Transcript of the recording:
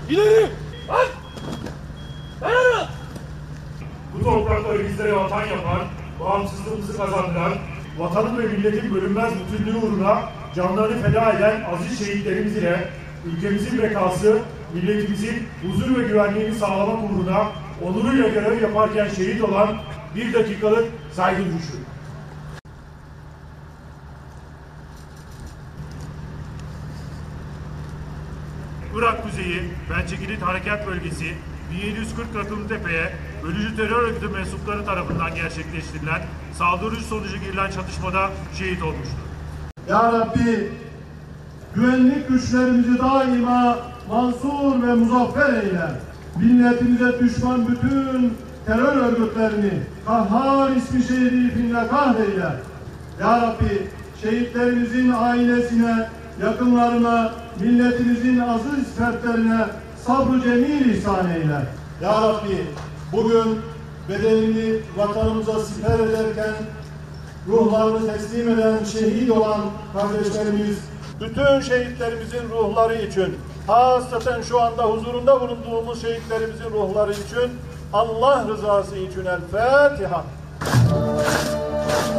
İleri! Lan! Dayanın! Bu toprakları bizlere vatan yapan, bağımsızlığımızı kazandıran, vatanın ve milletin bölünmez bütünlüğü uğruna canlarını feda eden aziz şehitlerimiz ile ülkemizin bekası, milletimizin huzur ve güvenliğini sağlamak uğruna onuruyla görev yaparken şehit olan 1 dakikalık saygı duruşu. Irak Kuzeyi, Pençekilit Harekat Bölgesi, 1740 Rakımlıtepe'ye bölücü terör örgütü mensupları tarafından gerçekleştirilen saldırı sonucu girilen çatışmada şehit olmuştur. Ya Rabbi, güvenlik güçlerimizi daima mansur ve muzaffer eyle. Milletimize düşman bütün terör örgütlerini Kahhar ismi şerifinle kahreyle. Ya Rabbi, şehitlerimizin ailesine, yakınlarına, milletimizin aziz fertlerine sabrı cemil ihsan eyle. Ya Rabbi, bugün bedenini vatanımıza siper ederken ruhlarını teslim eden, şehit olan kardeşlerimiz, bütün şehitlerimizin ruhları için, hasaten şu anda huzurunda bulunduğumuz şehitlerimizin ruhları için, Allah rızası için El Fatiha.